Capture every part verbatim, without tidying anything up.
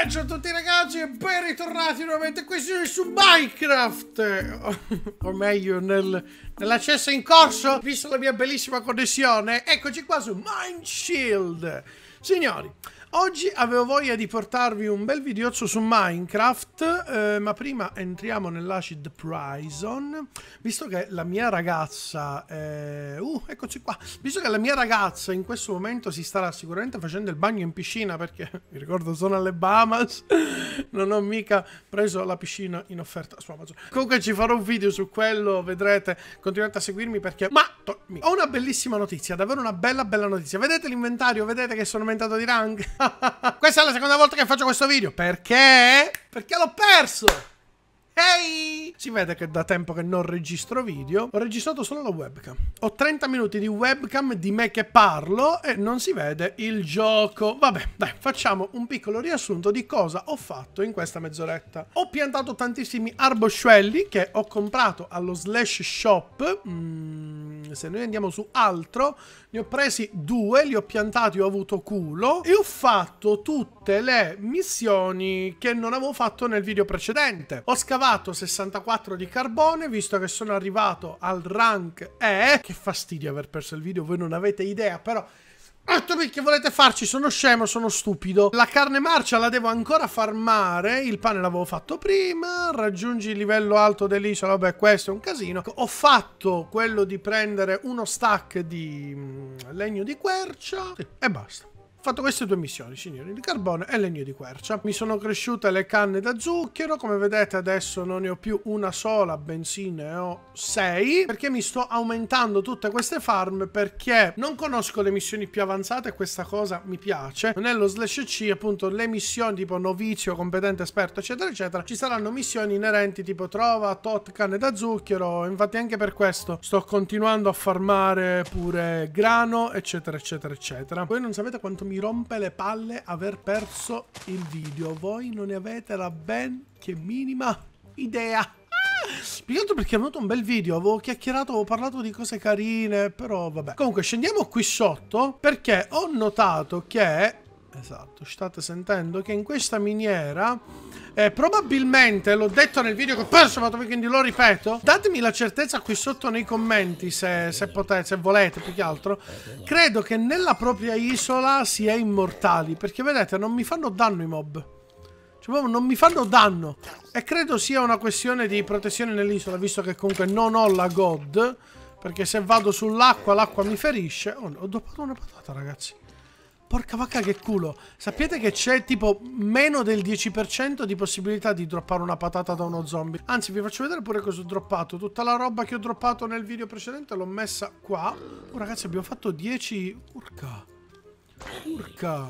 E ciao a tutti ragazzi e ben ritornati nuovamente qui su Minecraft, o meglio nel, nell'accesso in corso, visto la mia bellissima connessione. Eccoci qua su Mineshield. Signori, oggi avevo voglia di portarvi un bel videozzo su Minecraft, eh, ma prima entriamo nell'Acid Prison, visto che la mia ragazza, eh, uh, eccoci qua, visto che la mia ragazza in questo momento si starà sicuramente facendo il bagno in piscina, perché mi ricordo sono alle Bahamas, non ho mica preso la piscina in offerta su Amazon. Comunque ci farò un video su quello, vedrete, continuate a seguirmi perché, ma ho una bellissima notizia, davvero una bella bella notizia. Vedete l'inventario, vedete che sono aumentato di rank. Questa è la seconda volta che faccio questo video. Perché? Perché l'ho perso. Ehi! Si vede che da tempo che non registro video. Ho registrato solo la webcam. Ho trenta minuti di webcam di me che parlo e non si vede il gioco. Vabbè, dai, facciamo un piccolo riassunto di cosa ho fatto in questa mezz'oretta. Ho piantato tantissimi arboscelli che ho comprato allo Slash Shop. Mm, se noi andiamo su altro, ne ho presi due, li ho piantati, ho avuto culo. E ho fatto tutte le missioni che non avevo fatto nel video precedente. Ho scavato sessantaquattro di carbone, visto che sono arrivato al rank E. Che fastidio aver perso il video, voi non avete idea, però che volete farci? Sono scemo, sono stupido. La carne marcia la devo ancora farmare. Il pane l'avevo fatto prima. Raggiungi il livello alto dell'isola. Vabbè, questo è un casino. Ho fatto quello di prendere uno stack di legno di quercia, sì, e basta. Ho fatto queste due missioni, signori, di carbone e legno di quercia. Mi sono cresciute le canne da zucchero. Come vedete adesso non ne ho più una sola, bensì ne ho sei, perché mi sto aumentando tutte queste farm, perché non conosco le missioni più avanzate e questa cosa mi piace. Nello slash C, appunto, le missioni tipo novizio, competente, esperto, eccetera eccetera, ci saranno missioni inerenti tipo trova tot canne da zucchero. Infatti anche per questo sto continuando a farmare pure grano, eccetera eccetera eccetera. Voi non sapete quanto mi mi rompe le palle aver perso il video. Voi non ne avete la ben che minima idea. Più che altro perché è venuto un bel video, avevo chiacchierato, avevo parlato di cose carine, però vabbè. Comunque scendiamo qui sotto perché ho notato che, esatto, state sentendo che in questa miniera eh, probabilmente, l'ho detto nel video che ho perso, ma quindi lo ripeto, datemi la certezza qui sotto nei commenti se, se potete, se volete, più che altro. Credo che nella propria isola si è immortali, perché vedete non mi fanno danno i mob, cioè non mi fanno danno, e credo sia una questione di protezione nell'isola, visto che comunque non ho la god, perché se vado sull'acqua l'acqua mi ferisce. Oh, ho droppato una patata, ragazzi. Porca vacca che culo. Sapete che c'è tipo meno del dieci per cento di possibilità di droppare una patata da uno zombie. Anzi, vi faccio vedere pure cosa ho droppato. Tutta la roba che ho droppato nel video precedente l'ho messa qua. Oh ragazzi, abbiamo fatto dieci. Urca. Urca.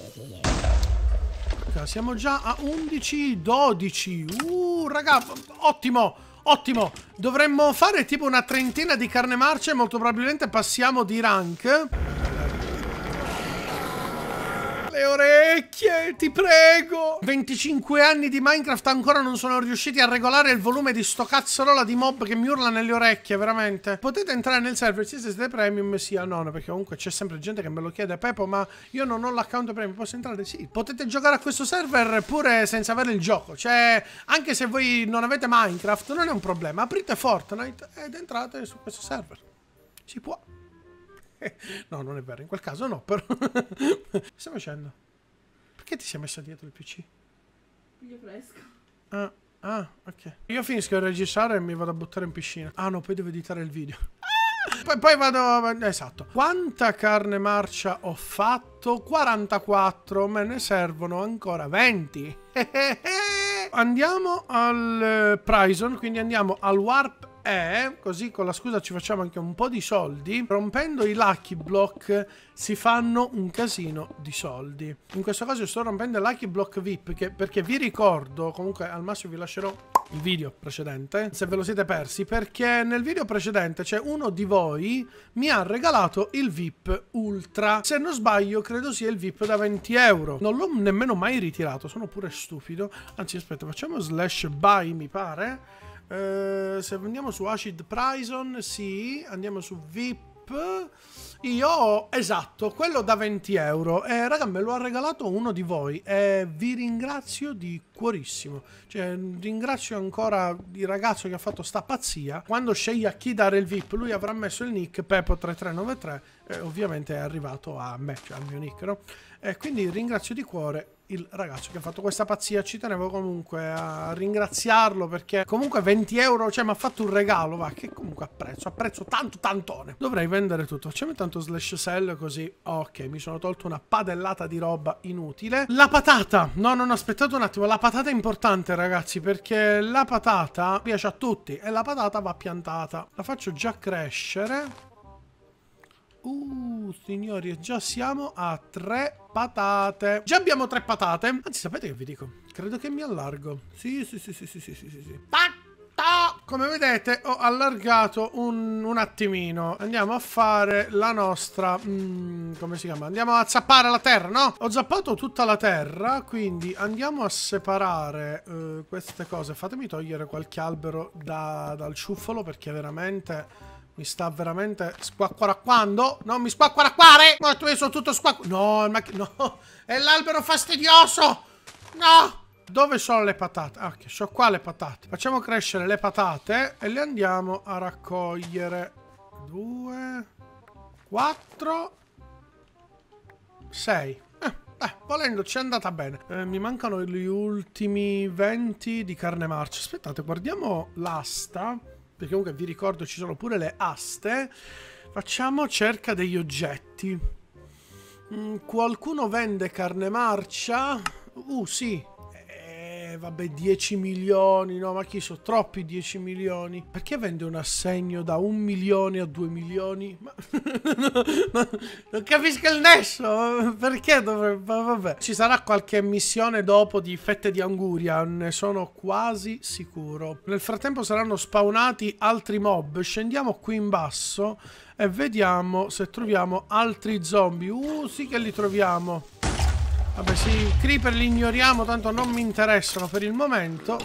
Urca. Siamo già a undici, dodici. Uh, raga, ottimo. Ottimo. Dovremmo fare tipo una trentina di carne marcia e molto probabilmente passiamo di rank. Le orecchie, ti prego. venticinque anni di Minecraft ancora non sono riusciti a regolare il volume di sto cazzarola di mob che mi urla nelle orecchie, veramente. Potete entrare nel server sia se siete premium sia no, perché comunque c'è sempre gente che me lo chiede. Pepo, ma io non ho l'account premium, posso entrare? Sì. Potete giocare a questo server pure senza avere il gioco. Cioè, anche se voi non avete Minecraft, non è un problema. Aprite Fortnite ed entrate su questo server. Si può. No, non è vero, in quel caso no, però. Che stai facendo? Perché ti sei messa dietro il P C? Io fresco. Ah, ah, ok. Io finisco di registrare e mi vado a buttare in piscina. Ah no, poi devo editare il video. Poi, poi vado. Esatto. Quanta carne marcia ho fatto? quarantaquattro. Me ne servono ancora venti. Andiamo al Prison, quindi andiamo al Warp E, così con la scusa ci facciamo anche un po' di soldi. Rompendo i Lucky Block si fanno un casino di soldi. In questo caso sto rompendo il Lucky Block V I P che, perché vi ricordo, comunque al massimo vi lascerò il video precedente se ve lo siete persi, perché nel video precedente c'è uno di voi mi ha regalato il V I P Ultra. Se non sbaglio credo sia il V I P da venti euro. Non l'ho nemmeno mai ritirato, sono pure stupido. Anzi aspetta, facciamo slash buy mi pare. Uh, se andiamo su Acid Prison, sì, andiamo su V I V I P. Io ho, esatto, quello da venti euro. E raga, me lo ha regalato uno di voi. E vi ringrazio di cuorissimo. Cioè, ringrazio ancora il ragazzo che ha fatto sta pazzia. Quando sceglie a chi dare il V I P, lui avrà messo il nick Pepo tre tre nove tre. E ovviamente è arrivato a me, cioè al mio nick, no? E quindi ringrazio di cuore il ragazzo che ha fatto questa pazzia. Ci tenevo comunque a ringraziarlo, perché comunque venti euro, cioè mi ha fatto un regalo, va, che comunque apprezzo, apprezzo tanto tantone. Dovrei vendere tutto, facciamo tanto slash sell così. Ok, mi sono tolto una padellata di roba inutile. La patata, no, non aspettate un attimo, la patata è importante ragazzi, perché la patata piace a tutti e la patata va piantata. La faccio già crescere. Uh, signori, già siamo a tre patate. Già abbiamo tre patate. Anzi, sapete che vi dico? Credo che mi allargo. Sì, sì, sì, sì, sì, sì, sì, sì. Come vedete ho allargato un, un attimino. Andiamo a fare la nostra mm, come si chiama? Andiamo a zappare la terra, no? Ho zappato tutta la terra, quindi andiamo a separare uh, queste cose. Fatemi togliere qualche albero da, dal ciuffolo, perché veramente mi sta veramente squacquaracquando. Non mi squacquaracquare! Ma tu sono tutto squacqu... No, ma... no, è l'albero fastidioso! No! Dove sono le patate? Ah, ok, sono qua le patate. Facciamo crescere le patate e le andiamo a raccogliere. Due, quattro, sei. Eh, eh, volendo ci è andata bene. Eh, mi mancano gli ultimi venti di carne marcia. Aspettate, guardiamo l'asta, perché comunque vi ricordo ci sono pure le aste. Facciamo cerca degli oggetti. Mm, qualcuno vende carne marcia? Uh, sì. Vabbè, dieci milioni, no, ma chi sono troppi dieci milioni? Perché vende un assegno da un milione a due milioni? Ma non capisco il nesso, perché dovrebbe... Vabbè. Ci sarà qualche missione dopo di fette di anguria, ne sono quasi sicuro. Nel frattempo saranno spawnati altri mob. Scendiamo qui in basso e vediamo se troviamo altri zombie. Uh, sì che li troviamo. Vabbè, sì, i creeper li ignoriamo, tanto non mi interessano per il momento.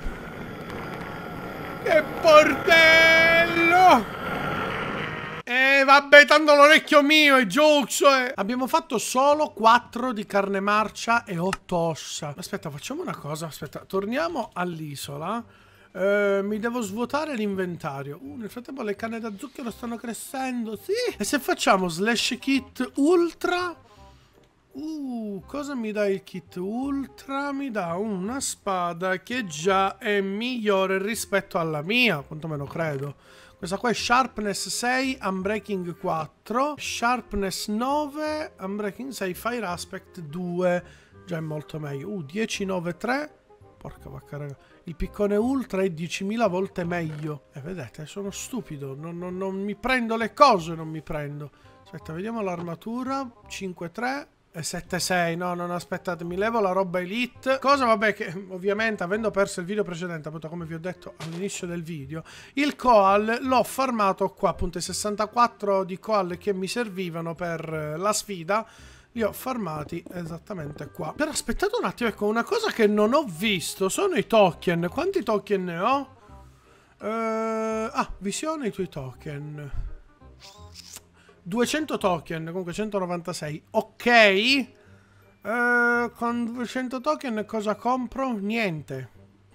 Che portello! Eh, vabbè, tanto l'orecchio mio è giusto, eh. Abbiamo fatto solo quattro di carne marcia e otto ossa. Aspetta, facciamo una cosa, aspetta, torniamo all'isola. Eh, mi devo svuotare l'inventario. Uh, nel frattempo le canne da zucchero stanno crescendo, sì. E se facciamo slash kit ultra... Uh, cosa mi dà il kit ultra? Mi dà una spada che già è migliore rispetto alla mia, quantomeno credo. Questa qua è Sharpness sei, Unbreaking quattro, Sharpness nove, Unbreaking sei, Fire Aspect due. Già è molto meglio. Uh, dieci nove tre. Porca vacca, raga. Il piccone ultra è diecimila volte meglio. E eh, vedete, sono stupido. Non, non, non mi prendo le cose, non mi prendo. Aspetta, vediamo l'armatura. cinque tre. sette sei, no, non aspettate, mi levo la roba elite. Cosa, vabbè, che ovviamente avendo perso il video precedente, appunto come vi ho detto all'inizio del video, il coal l'ho farmato qua, appunto i sessantaquattro di coal che mi servivano per la sfida, li ho farmati esattamente qua. Però aspettate un attimo, ecco, una cosa che non ho visto sono i token. Quanti token ne ho? Uh, ah, visione i tuoi token. duecento token, comunque centonovantasei. Ok. Uh, con duecento token cosa compro? Niente.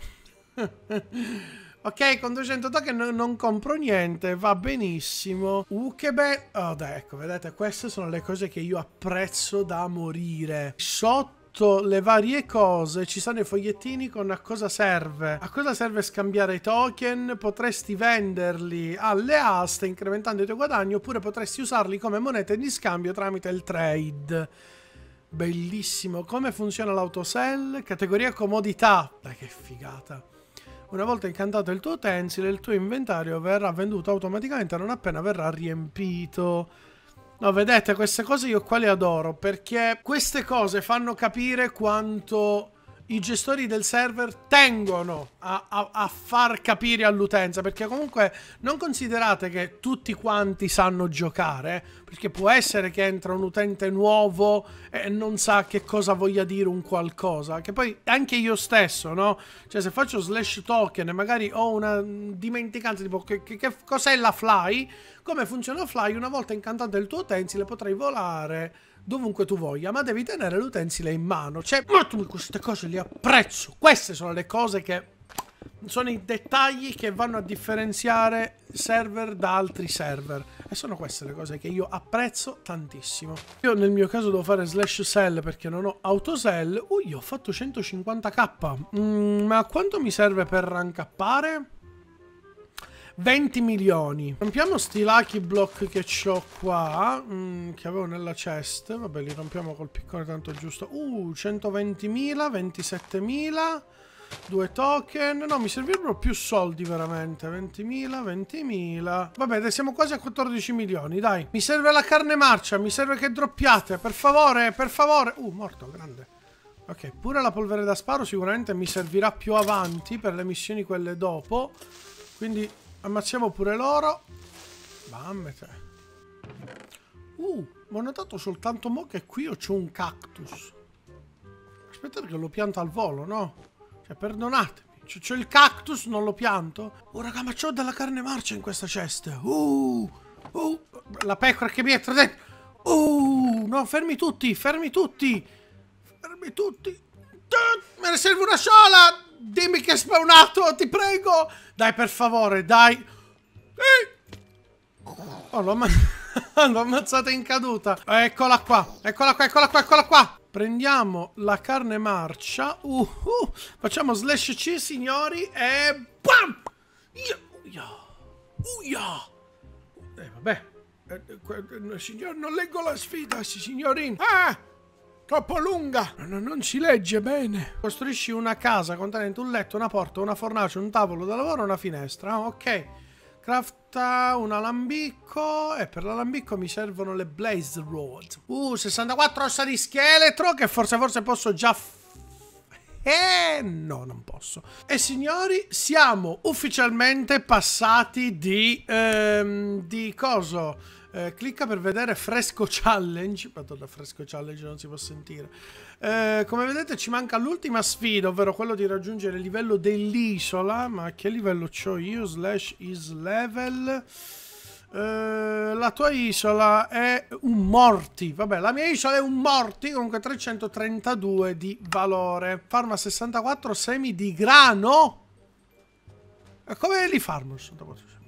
Ok, con duecento token non compro niente, va benissimo. Uh, che bello. Oh, dai, ecco, vedete, queste sono le cose che io apprezzo da morire. Sotto le varie cose ci sono i fogliettini con a cosa serve. A cosa serve scambiare i token? Potresti venderli alle aste incrementando i tuoi guadagni, oppure potresti usarli come monete di scambio tramite il trade. Bellissimo. Come funziona l'autosell? Categoria comodità. Dai, che figata. Una volta incantato il tuo utensile, il tuo inventario verrà venduto automaticamente non appena verrà riempito. No, vedete, queste cose io qua le adoro, perché queste cose fanno capire quanto i gestori del server tengono a, a, a far capire all'utenza, perché comunque non considerate che tutti quanti sanno giocare, perché può essere che entra un utente nuovo e non sa che cosa voglia dire un qualcosa, che poi anche io stesso, no? Cioè se faccio slash token e magari ho una dimenticanza tipo che, che, che cos'è la fly, come funziona fly, una volta incantato il tuo utensile potrai volare dovunque tu voglia, ma devi tenere l'utensile in mano. Cioè, queste cose le apprezzo. Queste sono le cose che sono i dettagli che vanno a differenziare server da altri server, e sono queste le cose che io apprezzo tantissimo. Io nel mio caso devo fare slash sell perché non ho autosell. Uh, io ho fatto centocinquanta k. Mm, ma quanto mi serve per rankappare? venti milioni. Rompiamo sti lucky block che ho qua, mm, che avevo nella chest. Vabbè, li rompiamo col piccone tanto giusto. Uh, centoventimila, ventisettemila, due token. No, mi servirebbero più soldi veramente. ventimila, ventimila. Vabbè, dai, siamo quasi a quattordici milioni, dai. Mi serve la carne marcia, mi serve che droppiate, per favore, per favore. Uh, morto, grande. Ok, pure la polvere da sparo sicuramente mi servirà più avanti per le missioni quelle dopo. Quindi ammazziamo pure loro. Mammete. Uh, ma ho notato soltanto mo che qui io c'ho un cactus. Aspettate che lo pianto al volo, no? Cioè, perdonatemi. C'ho il cactus, non lo pianto. Oh, raga, ma c'ho della carne marcia in questa cesta. Uh, uh, la pecora che mi entra dentro. Uh, no, fermi tutti, fermi tutti. Fermi tutti. Me ne serve una sola. Dimmi che è spawnato, ti prego. Dai, per favore, dai. Oh, l'ho ammazzata in caduta. Eccola qua, eccola qua, eccola qua, eccola qua. Prendiamo la carne marcia. Uh, uh, facciamo slash C, signori, e bam! Uia! Uia! Eh, vabbè. Eh, signor, non leggo la sfida, signorini. Ah! Troppo lunga! No, non si legge bene. Costruisci una casa contenente un letto, una porta, una fornace, un tavolo da lavoro e una finestra. Oh, ok. Crafta un alambicco. E per l'alambicco mi servono le blaze rods. Uh, sessantaquattro ossa di scheletro. Che forse forse posso già... Eh, no, non posso. E signori, siamo ufficialmente passati di... Ehm, di coso... Eh, clicca per vedere fresco challenge. Madonna, fresco challenge non si può sentire. Eh, come vedete ci manca l'ultima sfida, ovvero quello di raggiungere il livello dell'isola. Ma che livello c'ho io? Slash is level. Eh, la tua isola è un morti. Vabbè, la mia isola è un morti. Comunque trecentotrentadue di valore. Farma sessantaquattro semi di grano. E come li farmo sessantaquattro semi?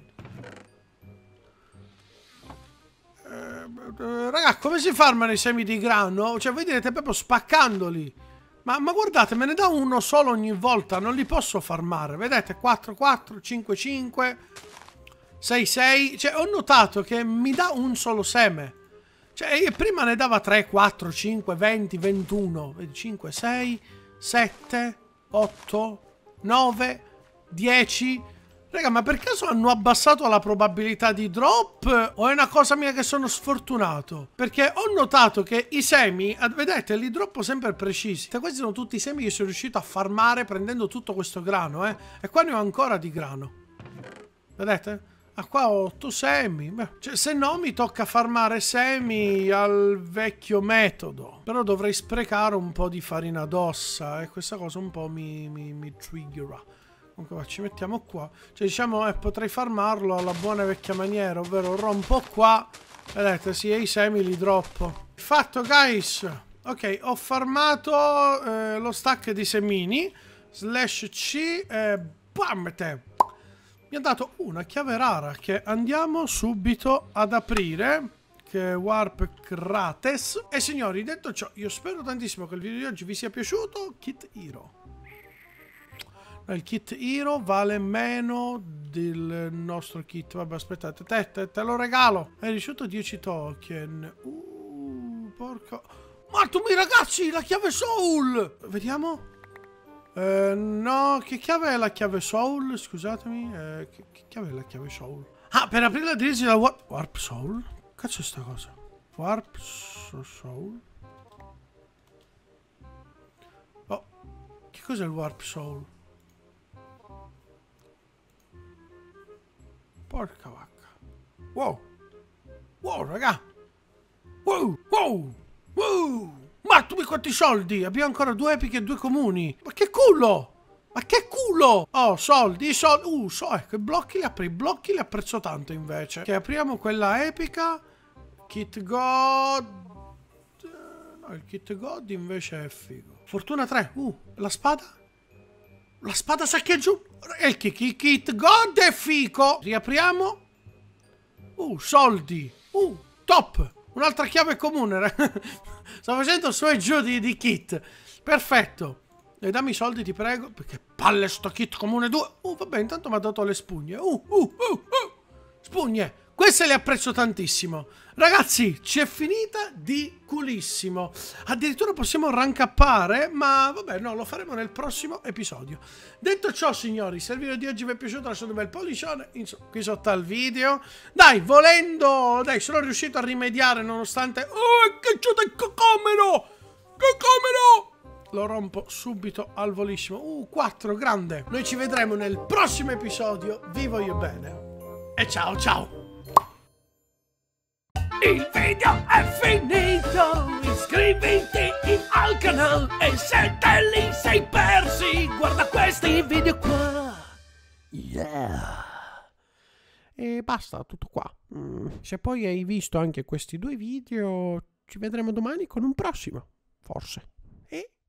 Uh, raga, come si farmano i semi di grano? Cioè, voi direte proprio spaccandoli. Ma, ma guardate, me ne dà uno solo ogni volta. Non li posso farmare. Vedete? quattro, quattro, cinque, cinque, sei, sei. Cioè, ho notato che mi dà un solo seme. Cioè, prima ne dava tre, quattro, cinque, venti, ventuno. Vedi, cinque, sei, sette, otto, nove, dieci... Raga, ma per caso hanno abbassato la probabilità di drop? O è una cosa mia che sono sfortunato? Perché ho notato che i semi, vedete, li droppo sempre precisi. Questi sono tutti i semi che sono riuscito a farmare prendendo tutto questo grano, eh. E qua ne ho ancora di grano. Vedete? Ah, qua ho otto semi. Beh, cioè, se no mi tocca farmare semi al vecchio metodo. Però dovrei sprecare un po' di farina d'ossa. E questa cosa un po' mi, mi, mi triggerà. Comunque ci mettiamo qua. Cioè diciamo eh, potrei farmarlo alla buona vecchia maniera, ovvero rompo qua. Vedete, sì, e i semi li droppo. Fatto, guys. Ok, ho farmato eh, lo stack di semini. Slash C e bam te. Mi ha dato una chiave rara che andiamo subito ad aprire, che è Warp Krates. E signori, detto ciò, io spero tantissimo che il video di oggi vi sia piaciuto. Kit Hero. Il kit Hero vale meno del nostro kit. Vabbè, aspettate, te, te, te lo regalo. Hai ricevuto dieci token. Uh, porca... Matumi, ragazzi, la chiave soul. Vediamo. Eh, no, che chiave è la chiave soul? Scusatemi. Eh, che, che chiave è la chiave soul? Ah, per aprire la dirigi la warp... Warp soul? Cazzo è sta cosa? Warp soul? cos'è il Warp Soul? Porca vacca. Wow. Wow, raga. Wow, wow, wow. Ma tu quanti soldi? Abbiamo ancora due epiche e due comuni. Ma che culo! Ma che culo! Oh, soldi, soldi. Uh, so, ecco, i blocchi li apri. I blocchi li apprezzo tanto invece. Che apriamo quella epica. Kit God. No, il Kit God invece è figo. Fortuna tre. Uh, la spada? La spada saccheggio. E il Kit, Kit God è figo. Riapriamo. Uh, soldi. Uh, top. Un'altra chiave comune. Sto facendo su e giù di, di kit. Perfetto. E dammi i soldi, ti prego. Perché palle sto kit comune due. Uh, vabbè, intanto mi ha dato le spugne. Uh, uh, uh, uh. Spugne. Queste le apprezzo tantissimo. Ragazzi, ci è finita di culissimo. Addirittura possiamo rancappare, ma vabbè, no, lo faremo nel prossimo episodio. Detto ciò, signori, se il video di oggi vi è piaciuto lasciate un bel pollicione insomma, qui sotto al video. Dai, volendo, dai, sono riuscito a rimediare nonostante... Oh, che c'ho del cocomero! Cocomero! Lo rompo subito al volissimo. Uh, quattro, grande. Noi ci vedremo nel prossimo episodio. Vi voglio bene. E ciao, ciao. Il video è finito, iscriviti al canale e se te li sei persi, guarda questi video qua. Yeah. E basta, tutto qua. Mm. Se poi hai visto anche questi due video, ci vedremo domani con un prossimo, forse. E...